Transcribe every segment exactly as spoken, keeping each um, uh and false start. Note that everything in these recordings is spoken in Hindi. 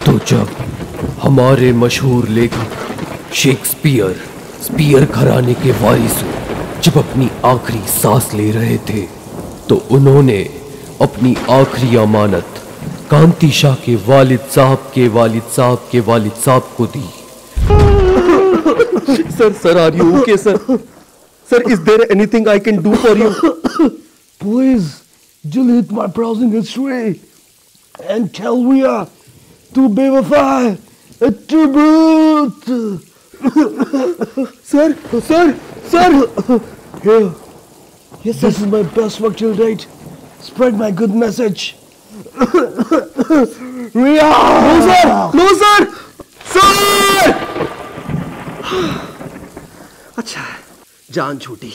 तो जब हमारे मशहूर लेखक शेक्सपियर स्पीयर घराने के वारिसों जब अपनी आखिरी सांस ले रहे थे तो उन्होंने अपनी आखिरी अमानत कांति शाह के वालिद साहब के वालिद साहब के वालिद साहब को दी। Sir sir are you okay sir? Sir is there anything I can do for you? Please delete my browsing history and tell Ria to Bewafai a tribute. Sir, sir, sir. Here, yes, this is my best work till date. Spread my good message. Ria! No sir, no sir, sir. अच्छा, जान छूटी।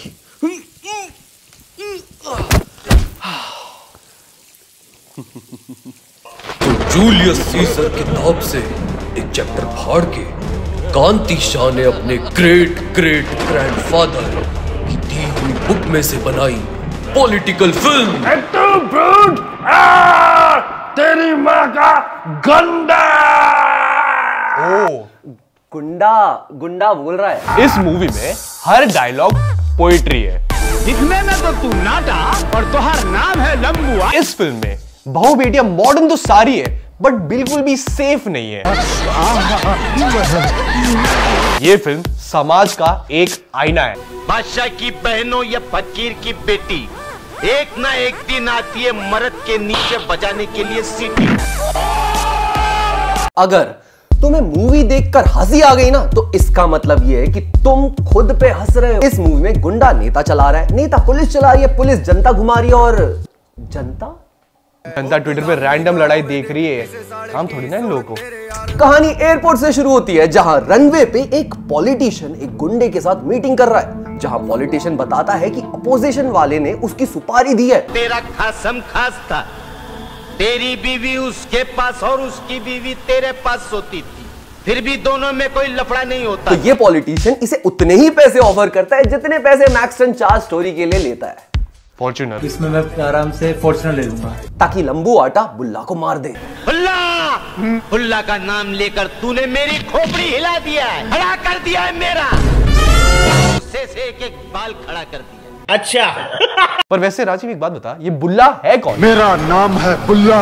तो जूलियस सीजर किताब से एक चैप्टर फाड़ के कांति शाह ने अपने ग्रेट ग्रेट ग्रैंडफादर की दी हुई बुक में से बनाई पॉलिटिकल फिल्म। तेरी माँ का गंदा। ओ, गुंडा गुंडा बोल रहा है। इस मूवी में हर डायलॉग पोएट्री है। दिखने में तो तू नाटा और तुहार नाम है लंबुआ। इस फिल्म में बहु बेटियां मॉडर्न तो सारी है बट बिल्कुल भी सेफ नहीं है। ये फिल्म समाज का एक आईना है। बादशाह की बहनों या फकीर की बेटी एक ना एक दिन आती है मर्द के नीचे बजाने के लिए सीटी। अगर तुम्हें मूवी देखकर हंसी आ गई ना तो इसका मतलब ये है कि तुम खुद पे हंस रहे हो। इस मूवी में गुंडा नेता चला रहा है, नेता पुलिस चला रही है, पुलिस जनता घुमा रही है और जनता जनता ट्विटर पे रैंडम लड़ाई देख रही है। हम थोड़ी ना इन लोगों को। कहानी एयरपोर्ट से शुरू होती है जहां रनवे पे एक पॉलिटिशियन एक गुंडे के साथ मीटिंग कर रहा है, जहां पॉलिटिशियन बताता है कि अपोजिशन वाले ने उसकी सुपारी दी है। तेरा खासम खास था, तेरी बीवी उसके पास और उसकी बीवी तेरे पास सोती थी, फिर भी दोनों में कोई लफड़ा नहीं होता। तो ये पॉलिटिशियन इसे उतने ही पैसे ऑफर करता है जितने पैसे मैक्सन चार स्टोरी के लिए लेता है। फॉर्च्यूनर। इसमें मैं आराम से फॉर्च्यूनर ले लूंगा ताकि लंबू आटा बुल्ला को मार दे। बुल्ला, बुल्ला का नाम लेकर तूने मेरी खोपड़ी हिला दिया है, खड़ा कर दिया है मेरा, से से एक एक बाल खड़ा कर दिया। अच्छा। पर वैसे राजीव एक बात बता, ये बुल्ला है कौन? मेरा नाम है बुल्ला,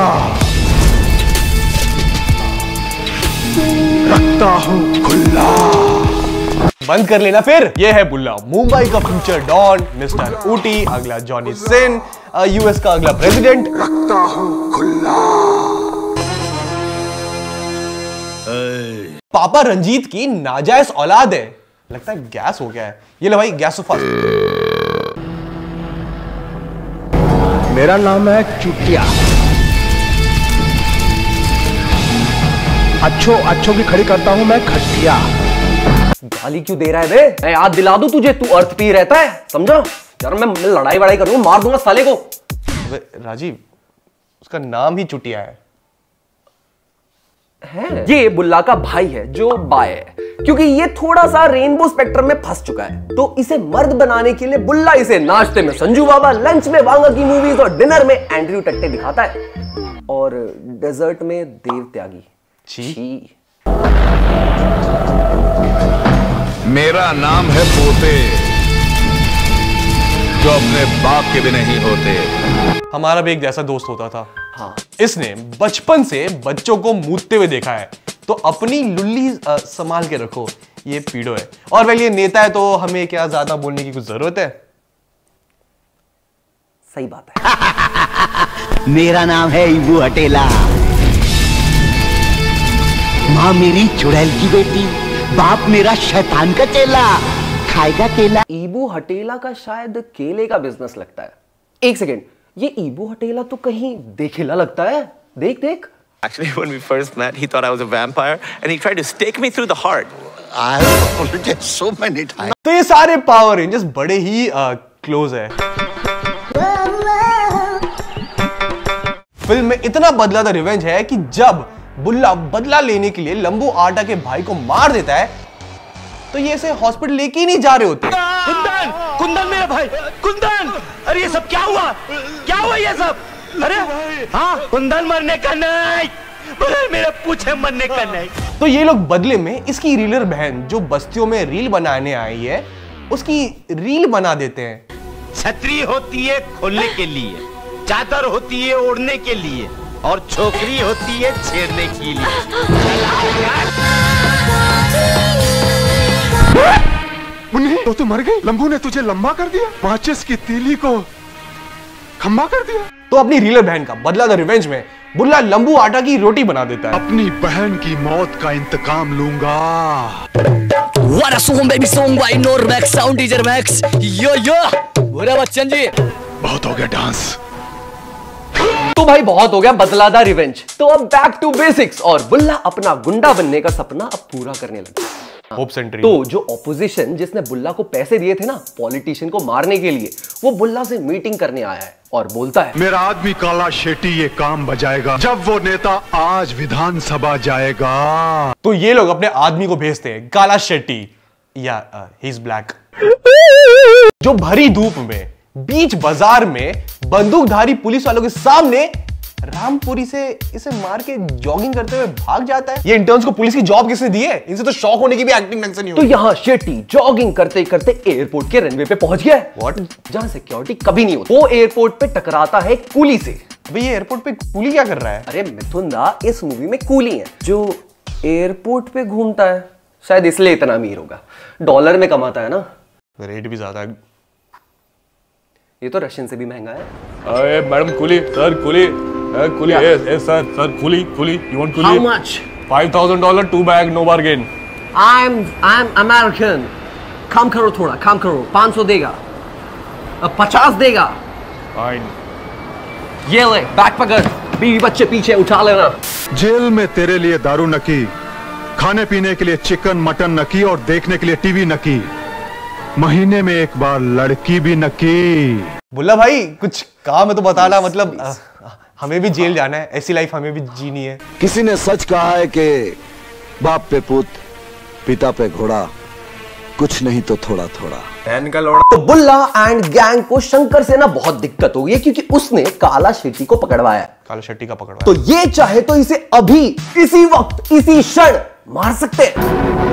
रखता हूँ खुल्ला। बंद कर लेना फिर। ये है बुल्ला, मुंबई का फ्यूचर डॉन, मिस्टर ऊटी, अगला जॉनी सिन, यूएस का अगला प्रेसिडेंट। रखता हूँ खुल्ला। पापा रंजीत की नाजायज औलाद है। लगता है गैस हो गया है। ये ले भाई गैस सुफा। मेरा नाम है चुटिया। अच्छो अच्छो की खड़ी करता हूँ मैं खटिया। गाली क्यों दे रहा है बे? मैं याद दिला दूं तुझे, तू अर्थ पी रहता है, समझा? यार मैं लड़ाई वड़ाई करूंगा, मार दूंगा साले को। राजीव, उसका नाम ही चुटिया है। है? ये बुल्ला का भाई है जो बाय है, क्योंकि ये थोड़ा सा रेनबो स्पेक्ट्रम में फंस चुका है। तो इसे मर्द बनाने के लिए बुल्ला इसे नाश्ते में संजू बाबा, लंच में वांगा की मूवीज और डिनर में एंड्रयू टट्टे दिखाता है और डेजर्ट में देव त्यागी। छी। मेरा नाम है पोते, जो अपने बाप के भी नहीं होते। हमारा भी एक जैसा दोस्त होता था। हाँ। इसने बचपन से बच्चों को मूतते हुए देखा है, तो अपनी लुल्ली संभाल के रखो, ये पीड़ो है। और वह ये नेता है तो हमें क्या ज्यादा बोलने की कुछ जरूरत है? सही बात है। मेरा नाम है इबू हटेला, माँ मेरी चुड़ैल की बेटी, बाप मेरा शैतान का चेला, खाएगा केला। ईबू हटेला का शायद केले का बिजनेस लगता है। एक सेकेंड, ये ईबू हटेला तो कहीं देखेला लगता है। देख देख। Actually, when we first met, he thought I was a vampire, and he tried to stake me through the heart. I have told you so many times. तो ये सारे पावर रेंजर्स बड़े ही क्लोज है। फिल्म में इतना बदला था रिवेंज है कि जब बुल्ला बदला लेने के लिए लंबू आटा के भाई को मार देता है तो ये इसे हॉस्पिटल लेके ही नहीं जा रहे होते। कुंदन, कुंदन मेरा भाई, कुंदन, अरे ये सब क्या हुआ? क्या हुआ ये सब? अरे हाँ, कुंदन मरने का नहीं, बोले मेरे पूछे मरने का नहीं। तो ये लोग बदले में इसकी रीलर बहन जो बस्तियों में रील बनाने आई है उसकी रील बना देते हैं। छतरी होती है खोलने के लिए, चादर होती है ओढ़ने के लिए, और छोकरी होती है छेड़ने के लिए। मुन्नी तो तू मर गई। लंबू ने तुझे लंबा कर दिया, माचिस की तीली को खंबा कर दिया। तो अपनी रीलर बहन का बदला द रिवेंज में बुल्ला लंबू आटा की रोटी बना देता है। अपनी बहन की मौत का इंतकाम लूंगा। What a song baby song by Normax Sound D J Max yo yo बोला बच्चन जी। बहुत हो गया डांस। तो भाई बहुत हो गया बदलादा रिवेंज। तो अब बैक टू बेसिक्स और बुल्ला अपना गुंडा बनने का सपना अब पूरा करने लगा। Hopes and dream. तो जो ऑपोजिशन जिसने बुल्ला को पैसे दिए थे ना पॉलिटिशियन को मारने के लिए, वो बुल्ला से मीटिंग करने आया है और बोलता है मेरा आदमी काला शेट्टी ये काम बजाएगा जब वो नेता आज विधानसभा जाएगा। तो ये लोग अपने आदमी को भेजते हैं काला शेट्टी या ही इज ब्लैक, जो भरी धूप में बीच बाजार में बंदूकधारी पुलिस वालों के सामने रामपुरी से इसे मार के जॉगिंग करते हुए भाग जाता है। ये इंटर्न्स को पुलिस की जॉब किसने दी है? इनसे तो शौक होने की भी एक्टिंग ढंग से नहीं होती। तो यहाँ शेट्टी जॉगिंग करते करते एयरपोर्ट के रनवे पे पहुंच गया है। What? जहां सिक्योरिटी कभी नहीं होती। वो एयरपोर्ट पे टकराता है कूली से। भाई ये एयरपोर्ट पे कूली क्या कर रहा है? अरे मिथुन दा, इस मूवी में कूली है जो एयरपोर्ट पे घूमता है, शायद इसलिए इतना अमीर होगा। डॉलर में कमाता है ना। रेट भी ज्यादा है। ये तो रशियन से भी महंगा है। अरे madam coolie, sir coolie, coolie, yes, yes, sir, sir, coolie, coolie, you want coolie? How much? Five thousand dollar, two bag, no bargain. I'm, I'm American. काम करो थोड़ा, काम करो। पाँच सौ देगा, अब पचास देगा। Fine. ये ले, बैग पकड़, बीवी बच्चे पीछे उठा लेना। जेल में तेरे लिए दारू नकी, खाने पीने के लिए चिकन मटन नकी और देखने के लिए टीवी नकी, महीने में एक बार लड़की भी नकी। बुल्ला भाई कुछ काम है तो बताना, मतलब आ, हमें भी जेल जाना है, ऐसी लाइफ हमें भी जीनी है। किसी ने सच कहा है कि बाप पे पुत, पिता पे घोड़ा, कुछ नहीं तो थोड़ा थोड़ा। का लोड़ा। तो बुल्ला एंड गैंग को शंकर से ना बहुत दिक्कत हो गई है क्योंकि उसने काला शेट्टी को पकड़वाया। काला शेट्टी का पकड़वाया। तो ये चाहे तो इसे अभी इसी वक्त इसी क्षण मार सकते हैं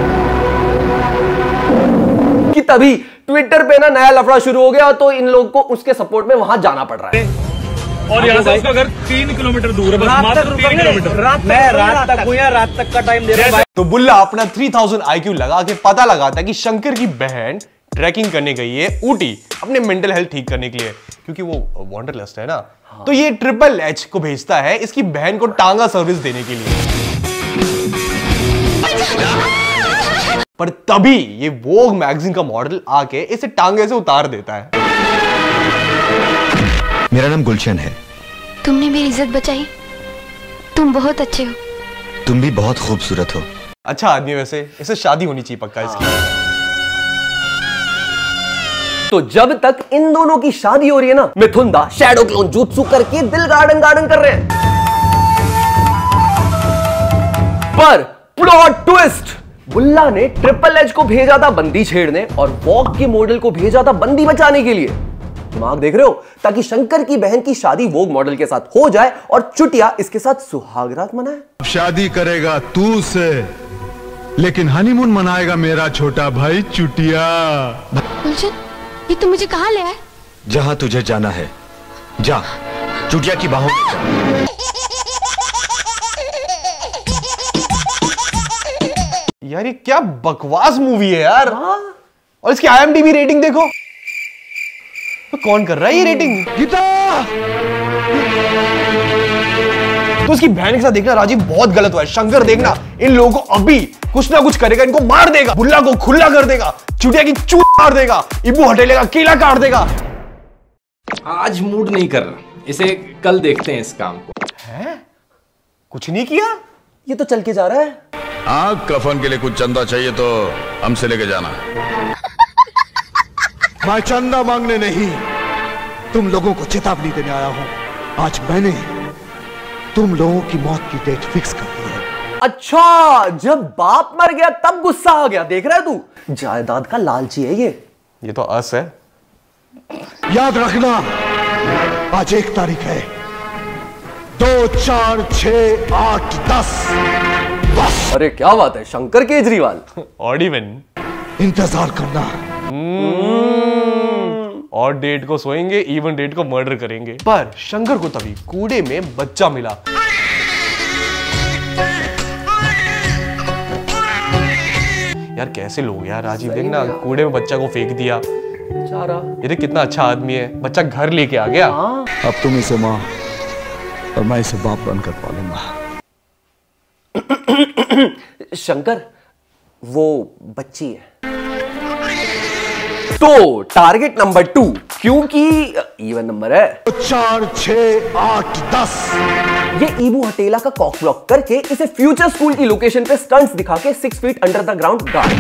कि तभी ट्विटर पे ना नया लफड़ा शुरू हो गया। तो इन लोगों को उसके सपोर्ट में वहां जाना पड़ रहा है। और यहाँ से उसका घर तीन किलोमीटर दूर है, बस मात्र तीन किलोमीटर। रात मैं रात तक हूँ यार, रात तक का टाइम दे रहा है। तो बुल्ला अपना तीन हज़ार आईक्यू लगा के पता लगाता है कि शंकर की बहन ट्रैकिंग करने गई है ऊटी अपने मेंटल हेल्थ ठीक करने के लिए, क्योंकि वो वांडरलस्ट है ना। हाँ। तो ये ट्रिपल एच को भेजता है इसकी बहन को टांगा सर्विस देने के लिए। पर तभी ये वोग मैगजीन का मॉडल आके इसे टांगे से उतार देता है। मेरा नाम गुलशन है। तुमने मेरी इज्जत बचाई, तुम बहुत अच्छे हो। तुम भी बहुत खूबसूरत हो। अच्छा आदमी, वैसे इसे शादी होनी चाहिए पक्का इसकी। तो जब तक इन दोनों की शादी हो रही है ना, मिथुन दा शैडो क्लोन jutsu करके दिल गार्डन गार्डन कर रहे हैं। पर प्लॉट ट्विस्ट, बुल्ला ने ट्रिपल एच को भेजा था बंदी छेड़ने और वॉक के मॉडल को भेजा था बंदी बचाने के लिए। दिमाग देख रहे हो? ताकि शंकर की बहन की शादी वोग मॉडल के साथ हो जाए और चुटिया इसके साथ सुहागरात मनाए। शादी करेगा तू से, लेकिन हनीमून मनाएगा मेरा छोटा भाई चुटिया। गुलशन, ये तुम मुझे कहां ले आए? जहां तुझे जाना है जा, चुटिया की बाहों में जा। यार ये क्या बकवास मूवी है यार। और इसकी I M D B rating देखो। तो कौन कर रहा है ये रेटिंग? गीता! तो उसकी बहन के साथ देखना राजीव बहुत गलत हुआ है। शंकर देखना इन लोगों को अभी कुछ ना कुछ करेगा, इनको मार देगा, बुल्ला को खुला कर देगा, चुटिया की चूत मार देगा, इबू हटेलेगा, केला काट देगा। आज मूड नहीं कर रहा, इसे कल देखते हैं इस काम को। है? कुछ नहीं किया? ये तो चल के जा रहा है। हाँ, कफन के लिए कुछ चंदा चाहिए तो हमसे लेके जाना। मैं चंदा मांगने नहीं, तुम लोगों को चेतावनी देने आया हूं। आज मैंने तुम लोगों की मौत की डेट फिक्स कर दी है। अच्छा, जब बाप मर गया तब गुस्सा आ गया। देख रहा है तू? जायदाद का लालची है ये। ये तो अस है। याद रखना, आज एक तारीख है, दो चार छह आठ दस बस। अरे क्या बात है शंकर केजरीवाल। Odd even. इंतजार करना। और डेट को सोएंगे, इवन डेट को मर्डर करेंगे। पर शंकर को तभी कूड़े में बच्चा मिला। यार कैसे लोग यार, राजीव देख ना, कूड़े में बच्चा को फेंक दिया। ये देख कितना अच्छा आदमी है, बच्चा घर लेके आ गया। अब तुम इसे माँ और मैं इसे बाप बनकर पालूंगा। शंकर वो बच्ची है। तो टारगेट नंबर टू, क्योंकि इवन नंबर है। चार छह आठ दस। ये ईबू हटेला का कॉक ब्लॉक करके इसे फ्यूचर स्कूल की लोकेशन पे स्टंट्स दिखा के six feet under the ground गाड़।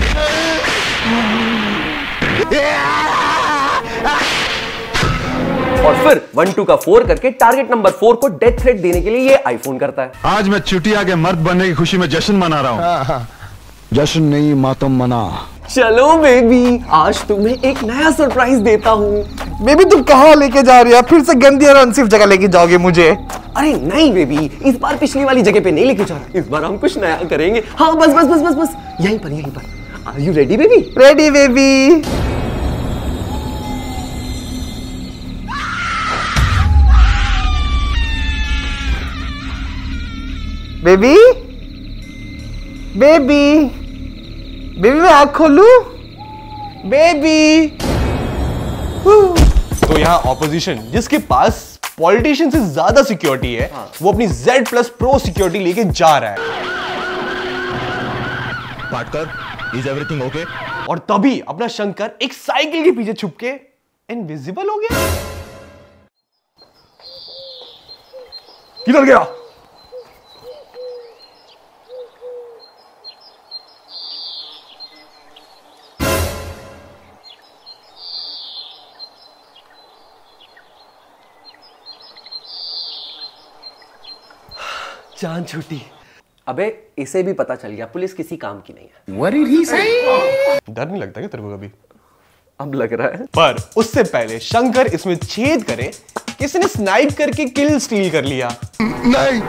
और फिर वन टू का फोर करके टारगेट नंबर फोर को डेथ थ्रेट देने के लिए ये आईफोन करता है। आज मैं चुटिया के मर्द बनने की खुशी में जश्न मना रहा हूँ। हाँ, हाँ। जश्न नहीं मातम मना। चलो बेबी, आज तुम्हें एक नया सरप्राइज देता हूँ। बेबी तुम कहाँ लेके जा रही है? फिर से गंदी और अनसेफ जगह लेके जाओगे मुझे? अरे नहीं बेबी, इस बार पिछली वाली जगह पे नहीं लेके जा रहा, इस बार हम कुछ नया करेंगे। हाँ बस बस बस बस बस यहीं पर यहीं पर। Are you ready baby? Ready baby. Baby baby baby मैं आँख खोलूं? बेबी। तो यहाँ ऑपोजिशन जिसके पास पॉलिटिशियन से ज्यादा सिक्योरिटी है, हाँ। वो अपनी Z प्लस प्रो सिक्योरिटी लेके जा रहा है। Partner, is everything okay? और तभी अपना शंकर एक साइकिल के पीछे छुप के इनविजिबल हो गया। किधर गया? जान छूटी। अबे इसे भी पता चल गया पुलिस किसी काम की नहीं है। What did he say? डर नहीं लगता क्या तेरे को कभी? अब लग रहा है। पर उससे पहले शंकर इसमें छेद करे, किसी ने स्नाइप करके किल स्टील कर लिया। नहीं।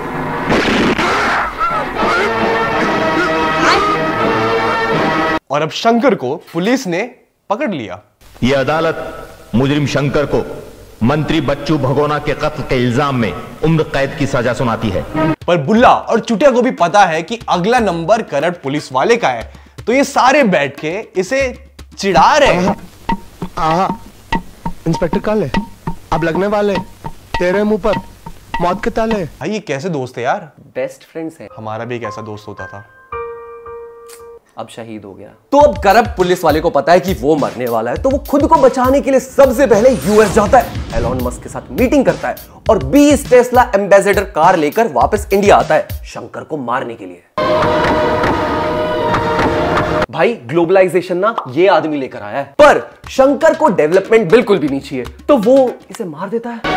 और अब शंकर को पुलिस ने पकड़ लिया। यह अदालत मुजरिम शंकर को मंत्री बच्चू भगोना के कत्ल के इल्जाम में उम्र कैद की सजा सुनाती है। पर बुल्ला और चुटिया को भी पता है कि अगला नंबर करप्ट पुलिस वाले का है, तो ये सारे बैठ के इसे चिढ़ा रहे हैं। इंस्पेक्टर काले, अब लगने वाले तेरे मुंह पर मौत के ताले। भाई ये कैसे दोस्त है यार? बेस्ट फ्रेंड्स हैं। हमारा भी एक ऐसा दोस्त होता था, अब शहीद हो गया। तो अब करप्ट पुलिस वाले को पता है कि वो मरने वाला है, तो वो खुद को बचाने के लिए सबसे पहले यूएस जाता है, एलॉन मस्क के साथ मीटिंग करता है और बीस टेस्ला एम्बेसडर कार लेकर वापस इंडिया आता है शंकर को मारने के लिए। भाई ग्लोबलाइजेशन ना ये आदमी लेकर आया है, पर शंकर को डेवलपमेंट बिल्कुल भी नहीं चाहिए, तो वो इसे मार देता है।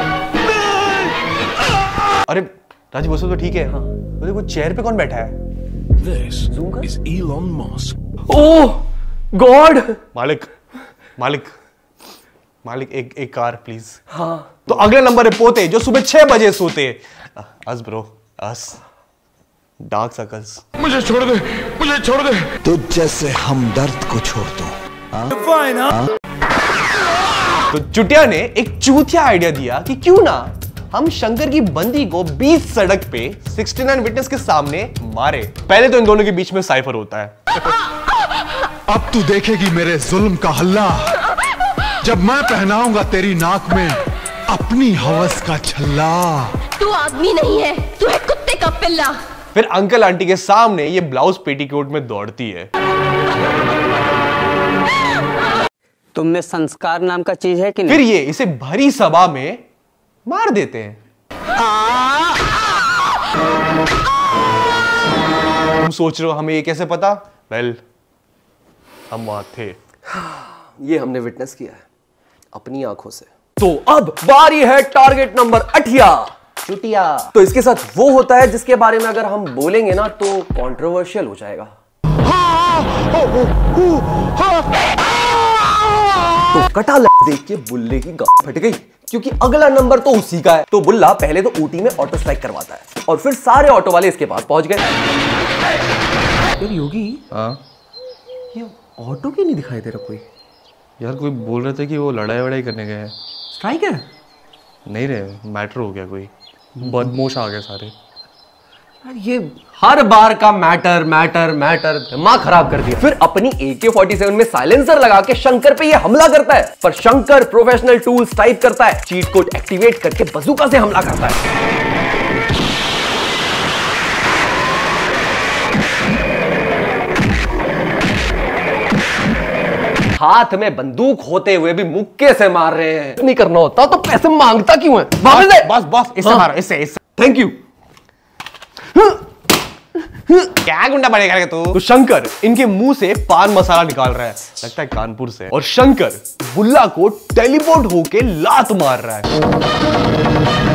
अरे राजीव वो तो ठीक है, हाँ वो चेयर पे कौन बैठा है? This is Elon Musk. Oh God! मालिक, मालिक, मालिक एक एक कार प्लीज। हाँ। तो अगला नंबर है पोते जो सुबह छह बजे सोते। अस ब्रो, अस डार्क सर्कल्स। मुझे छोड़ दे, मुझे छोड़ दे। तुझ जैसे हमदर्द को छोड़ दो। हाँ? तो चुटिया ने एक चूतिया आइडिया दिया कि क्यों ना हम शंकर की बंदी को बीच सड़क पे उनहत्तर विटनेस के सामने मारे। पहले तो इन दोनों के बीच में साइफर होता है। अब तू देखेगी मेरे जुल्म का हल्ला, जब मैं पहनाऊंगा तेरी नाक में अपनी हवस का छल्ला। तू आदमी नहीं है, तू है कुत्ते का पिल्ला। फिर अंकल आंटी के सामने ये ब्लाउज पेटीकोट में दौड़ती है। तुम में संस्कार नाम का चीज है कि नहीं? फिर ये इसे भरी सभा में मार देते हैं। तुम सोच रहे हो हमें ये कैसे पता? वेल, हम वहां थे। ये हमने विटनेस किया है अपनी आंखों से। तो अब बारी है टारगेट नंबर अठिया, चुटिया। तो इसके साथ वो होता है जिसके बारे में अगर हम बोलेंगे ना तो कंट्रोवर्शियल हो जाएगा। तो कटा देख के बुल्ले की गांड फट गई, क्योंकि अगला नंबर तो उसी का है। तो बुल्ला पहले तो ऊटी में ऑटो स्ट्राइक करवाता है और फिर सारे ऑटो वाले इसके पास पहुंच गए। यार योगी, हाँ ये ऑटो क्यों नहीं दिखाई दे रहा कोई? यार कोई बोल रहे थे कि वो लड़ाई वड़ाई करने गए हैं। स्ट्राइक है? नहीं रे, मैटर हो गया, कोई बदमाश आ गए सारे। ये हर बार का मैटर मैटर मैटर दिमाग खराब कर दिया। फिर अपनी ए के फोर्टी सेवन में साइलेंसर लगा के शंकर पे ये हमला करता है, पर शंकर प्रोफेशनल टूल्स टाइप करता है, चीट कोड एक्टिवेट करके बंदूका से हमला करता है। हाथ में बंदूक होते हुए भी मुक्के से मार रहे हैं। नहीं करना होता तो पैसे मांगता क्यों है? बस बस बस इससे मारो, इससे इससे। Thank you. क्या गुंडा बनेगा तू? तो शंकर इनके मुंह से पान मसाला निकाल रहा है, लगता है कानपुर से, और शंकर बुल्ला को टेलीपोर्ट होके लात मार रहा है।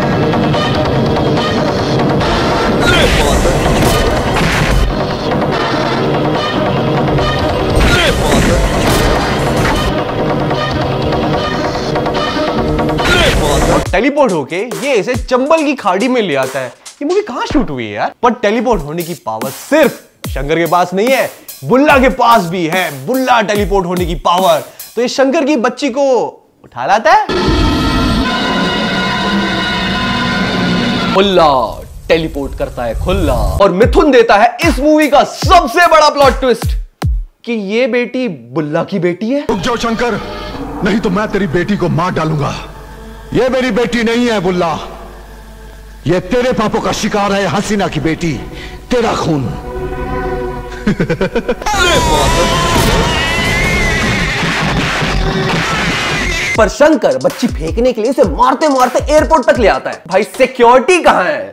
और टेलीपोर्ट होके ये इसे चंबल की खाड़ी में ले आता है। ये मूवी कहां शूट हुई है यार? पर टेलीपोर्ट होने की पावर सिर्फ शंकर के पास नहीं है, बुल्ला के पास भी है। बुल्ला टेलीपोर्ट होने की पावर, तो ये शंकर की बच्ची को उठा लाता है। बुल्ला टेलीपोर्ट करता है खुल्ला, और मिथुन देता है इस मूवी का सबसे बड़ा प्लॉट ट्विस्ट कि ये बेटी बुल्ला की बेटी है। रुक जाओ शंकर, नहीं तो मैं तेरी बेटी को मार डालूंगा। ये मेरी बेटी नहीं है बुल्ला, ये तेरे पापों का शिकार है हसीना की बेटी, तेरा खून। पर शंकर बच्ची फेंकने के लिए उसे मारते मारते एयरपोर्ट तक ले आता है। भाई सिक्योरिटी कहां है?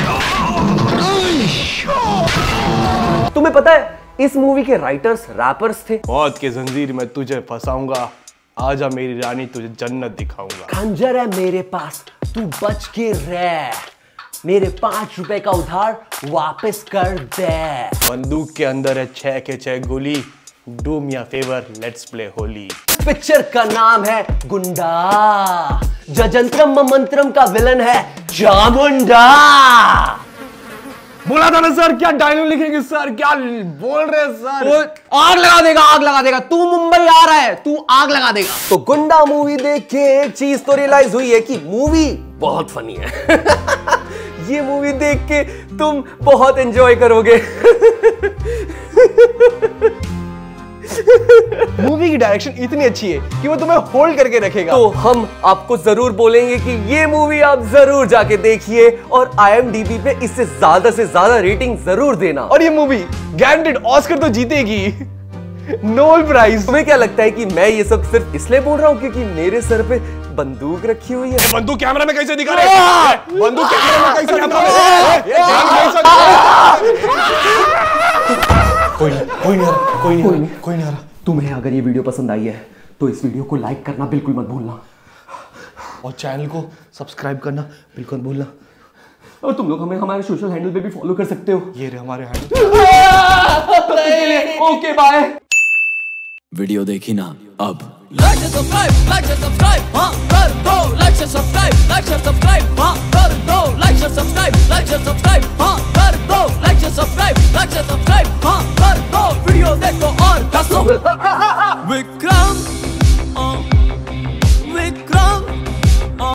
तुम्हें पता है इस मूवी के राइटर्स रैपर्स थे। मौत के जंजीर में तुझे फंसाऊंगा, आजा मेरी रानी तुझे जन्नत दिखाऊंगा। खंजर है मेरे पास, तू बच के रह, मेरे पांच रुपए का उधार वापस कर दे। बंदूक के अंदर है छह के छह गोली, do me a favour let's play Holi. Picture का नाम है गुंडा, जजंत्रम मंत्रम का विलन है चामुंडा। बोला था ना सर, क्या डायलॉग लिखेंगे सर, क्या बोल रहे हैं सर? आग लगा देगा, आग लगा देगा। तू मुंबई आ रहा है, तू आग लगा देगा। तो गुंडा मूवी देख के एक चीज तो रियलाइज हुई है कि मूवी बहुत फनी है। ये मूवी देख के तुम बहुत एंजॉय करोगे। मूवी की डायरेक्शन इतनी अच्छी है कि वो तुम्हें होल्ड करके रखेगा। तो हम आपको जरूर बोलेंगे कि ये मूवी आप जरूर जाके देखिए और आई एम डी बी पे इससे ज्यादा से ज्यादा रेटिंग जरूर देना। और ये मूवी गारंटेड ऑस्कर तो जीतेगी, नोबेल प्राइज। तुम्हें क्या लगता है कि मैं ये सब सिर्फ इसलिए बोल रहा हूँ क्योंकि मेरे सर पे बंदूक रखी हुई है? बंदूक कैमरा में कैसे दिखा रहे हैं? बंदूक कैमरा में कैसे दिखा कोई नहीं, कोई नहीं आ रहा, कोई नहीं, कोई नहीं, कोई नहीं आ रहा। तुम्हें अगर ये वीडियो पसंद आई है तो इस वीडियो को लाइक करना बिल्कुल मत भूलना, और चैनल को सब्सक्राइब करना बिल्कुल मत भूलना। और तुम लोग हमें हमारे सोशल हैंडल पे भी फॉलो कर सकते हो। ये रहे हमारे हैंडल। Okay bye. वीडियो देखी ना अब लाइक सब्सक्राइब, लाइक सब्सक्राइब, हाँ कर दो, लाइक सब्सक्राइब, लाइक सब्सक्राइब।